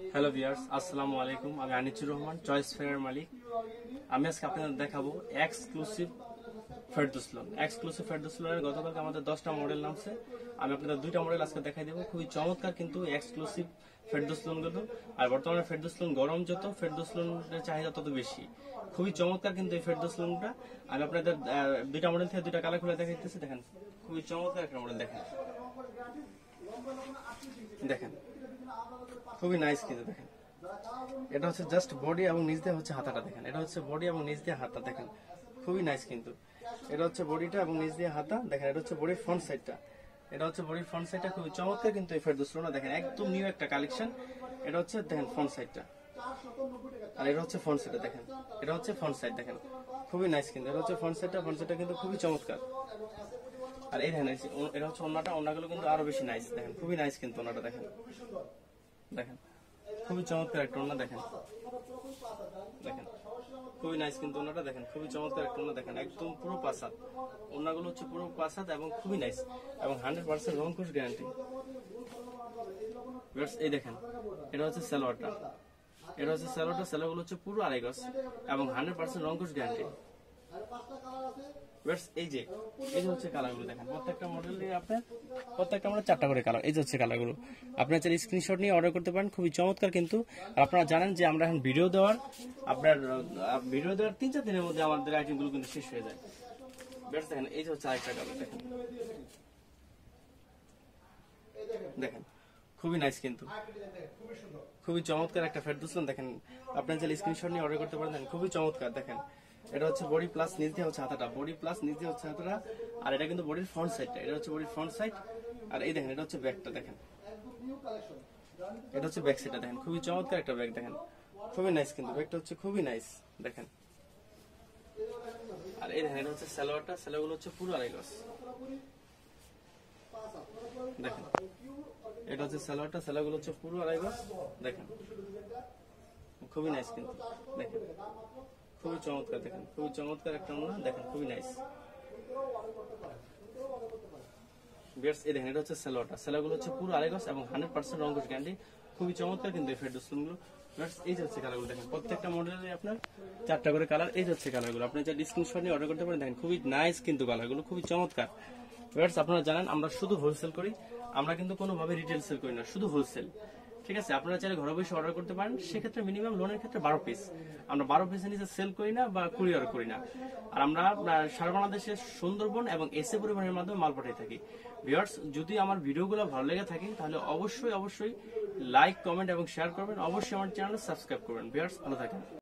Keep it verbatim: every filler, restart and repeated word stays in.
Hello viewers, আসসালামু আলাইকুম। আমি আনিচুর রহমান, চয়েস ফেয়ারের মালিক। আমি আজকে আপনাদের দেখাবো exclusive Ferdous lawn. Exclusive Ferdous লোনের গতকালকে আমাদের দশটা মডেল নামছে। আমি আপনাদের দুইটা মডেল আজকে দেখাই দেবো। খুবই চমৎকার কিন্তু এক্সক্লুসিভ ফেরদৌস লোনগুলো। আর বর্তমানে ফেরদৌস লোন গরম যত, ফেরদৌস লোনের চাহিদা তত বেশি। খুবই চমৎকার কিন্তু এই ফেরদৌস লোনটা। আমি আপনাদের দুইটা মডেল থেকে দুইটা কালার খুলে দেখাইতেছি। দেখেন, খুবই চমৎকার একটা মডেল। দেখেন দেখেন খুবই নাইস কিন্তু। দেখেন, এটা হচ্ছে জাস্ট বডি এবং নিচ দিয়ে হচ্ছে হাতাটা। দেখেন, এটা হচ্ছে বডি এবং নিচ দিয়ে হাতা। দেখেন, খুবই নাইস কিন্তু। এটা হচ্ছে বডিটা এবং নিচ দিয়ে হাতা। দেখেন, এটা হচ্ছে বডির ফ্রন্ট সাইডটা। এটা হচ্ছে বডির ফ্রন্ট সাইডটা খুবই চমৎকার কিন্তু এই ফেরদৌস লোনটা। দেখেন, একদম নিউ একটা কালেকশন। এটা হচ্ছে দেখেন ফ্রন্ট সাইডটা, আর এটা হচ্ছে ফ্রন্ট সাইডটা। দেখেন, এটা হচ্ছে ফ্রন্ট সাইড। দেখেন, খুবই নাইস কিন্তু। এটা হচ্ছে ফ্রন্ট সাইডটা। ফ্রন্ট সাইডটা কিন্তু খুবই চমৎকার। আর এই দেখেন, এটা হচ্ছে ওন্নাটা। ওন্নাগুলো কিন্তু আরো বেশি নাইস। দেখেন, খুবই নাইস কিন্তু ওন্নাটা। দেখেন দেখেন খুবই চমৎকার একটা ওন্না। দেখেন দেখেন খুবই নাইস কিন্তু ওন্নাটা। দেখেন, খুবই চমৎকার একটা ওন্না। দেখেন, একদম পুরো পাসাদ। ওন্নাগুলো হচ্ছে পুরো পাসাদ এবং খুবই নাইস এবং হান্ড্রেড পার্সেন্ট রং কোশ গ্যারান্টি। এই দেখেন, এটা হচ্ছে সালোয়ারটা। এটা হচ্ছে সালোয়ারটা। সালোয়ারগুলো হচ্ছে পুরো আড়াই গজ এবং হান্ড্রেড পার্সেন্ট রং কোশ গ্যারান্টি। এই যে এই যে হচ্ছে কালারগুলো। দেখেন, প্রত্যেকটা মডেলে আপনার প্রত্যেকটা মডেল চারটা করে কালার। এই যে হচ্ছে কালারগুলো। আপনারা চাইলে স্ক্রিনশট নিয়ে অর্ডার করতে পারেন। খুবই চমৎকার কিন্তু। আপনারা জানেন যে আমরা এখন ভিডিও দেওয়ার আপনার ভিডিও দেওয়ার তিন চার দিনের মধ্যে আমাদের আইটেমগুলো কিন্তু শেষ হয়ে যায়। দেখেন, এই যে হচ্ছে আরেকটা কালার। দেখেন দেখেন খুবই নাইস কিন্তু, খুবই চমৎকার একটা ফেরদৌস লোন। দেখেন, আপনারা চাইলে স্ক্রিনশট নিয়ে অর্ডার করতে পারেন। খুবই চমৎকার। দেখেন, এটা হচ্ছে বডি প্লাস নিচ দিয়ে হচ্ছে হাতাটা। বডি প্লাস নিচ দিয়ে হচ্ছে হাতাটা। আর এটা কিন্তু বডির ফ্রন্ট সাইডটা। এটা হচ্ছে বডির ফ্রন্ট সাইড। আর এই দেখেন, এটা হচ্ছে ব্যাকটা। দেখেন, এটা হচ্ছে ব্যাক সাইডটা। দেখেন, খুবই চমৎকার একটা ব্যাগ। দেখেন, খুবই নাইস কিন্তু। ব্যাগটা হচ্ছে খুবই নাইস। দেখেন, আর এই দেখেন, এটা হচ্ছে সালোয়ারটা। সালোয়ারগুলো হচ্ছে পুরো আড়াই গজ। দেখেন, এটা হচ্ছে সালোয়ারটা। সালোয়ারগুলো হচ্ছে পুরো আড়াই গজ। দেখেন, খুবই নাইস কিন্তু। দেখেন, খুবই চমৎকার। দেখেন, খুবই চমৎকার একটা ওন্না। দেখেন, খুবই নাইস। এই দেখেন, এটা হচ্ছে সালোয়ারটা। সালোয়ারগুলো হচ্ছে পুরো আড়াই গজ এবং হান্ড্রেড পার্সেন্ট রং কোশ গ্যারান্টি। খুবই চমৎকার কিন্তু এই ফেরদৌস লোনগুলো। এই যে হচ্ছে কালারগুলো। দেখেন, প্রত্যেকটা মডেলে আপনার চারটা করে কালার। এই যে হচ্ছে কালারগুলো। আপনি যা স্ক্রিনশট নিয়ে অর্ডার করতে পারেন। দেখেন, খুবই নাইস কিন্তু কালারগুলো, খুবই চমৎকার। আপনারা জানেন আমরা শুধু হোলসেল করি। আমরা কিন্তু কোনোভাবে রিটেল সেল করি না, শুধু হোলসেল। ঠিক আছে, আপনারা চাইলে ঘরে বসে অর্ডার করতে পারেন। সেক্ষেত্রে মিনিমাম লোনের ক্ষেত্রে বারো পিস। আমরা বারো পিসের নিচে সেল করি না বা কুরিয়ার করি না। আর আমরা সারা বাংলাদেশের সুন্দরবন এবং এসএ পরিবহনের মাধ্যমে মাল পাঠিয়ে থাকি। ভিউয়ার্স, যদি আমার ভিডিওগুলো ভালো লেগে থাকে তাহলে অবশ্যই অবশ্যই লাইক, কমেন্ট এবং শেয়ার করবেন। অবশ্যই আমার চ্যানেল সাবস্ক্রাইব করবেন। ভিউয়ার্স, ভালো থাকেন।